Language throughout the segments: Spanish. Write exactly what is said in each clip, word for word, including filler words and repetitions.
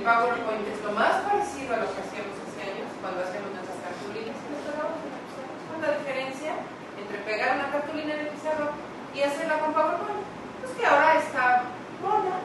PowerPoint es lo más parecido a lo que hacíamos hace años, cuando hacíamos nuestras cartulinas y nos pegamos. ¿Cuál es la diferencia entre pegar una cartulina en el pizarrón y hacerla con PowerPoint? Pues que ahora está mona.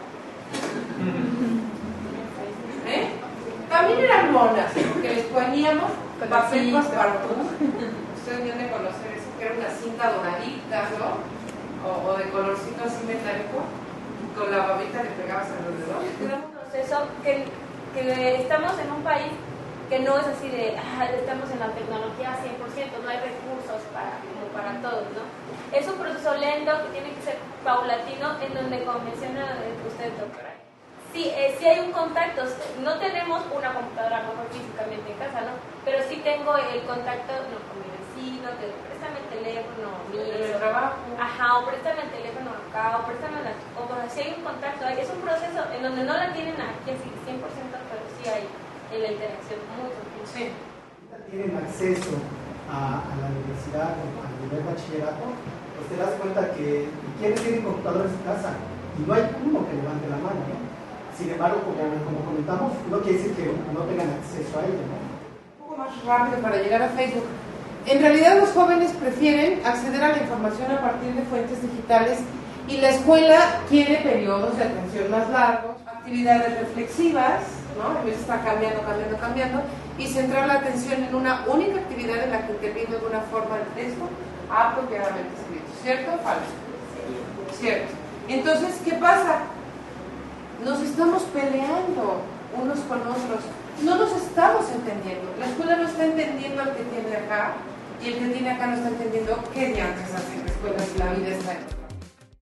¿Eh? También eran monas, porque les poníamos papel passepartout. Ustedes deben de conocer eso, que era una cinta doradita, ¿no? O, o de colorcito así metálico, con la babita le pegabas alrededor. Es un proceso que, que estamos en un país que no es así de, ah, estamos en la tecnología cien por ciento, no hay recursos para, como para todos, ¿no? Es un proceso lento que tiene que ser paulatino, en donde, como menciona usted, doctora, sí, eh, sí hay un contacto. No tenemos una computadora, a lo mejor físicamente en casa, ¿no? Pero sí tengo el contacto, no, con mi vecino, te préstame el teléfono mío, en el trabajo, ajá, o préstame el teléfono acá, o préstame la, o pues así hay un contacto. Es un proceso en donde no la tienen aquí así cien por ciento, pero sí hay en la interacción muy continua. sí. Tienen acceso a, a la universidad, a nivel bachillerato, pues te das cuenta que quienes tienen computadores en casa y no hay uno que levante la mano, ¿no? Sin embargo, como, como comentamos, no quiere decir que no tengan acceso a ello, ¿no? Un poco más rápido para llegar a Facebook. En realidad los jóvenes prefieren acceder a la información a partir de fuentes digitales y la escuela quiere periodos de atención más largos, actividades reflexivas, ¿no? En vez de estar cambiando, cambiando, cambiando, y centrar la atención en una única actividad en la que interviene de una forma el texto apropiadamente escrito. ¿Cierto o falso? Cierto. Entonces, ¿qué pasa? Nos estamos peleando unos con otros, no nos estamos entendiendo. La escuela no está entendiendo al que tiene acá, y el que tiene acá no está entendiendo qué diantres hace la escuela si la vida está en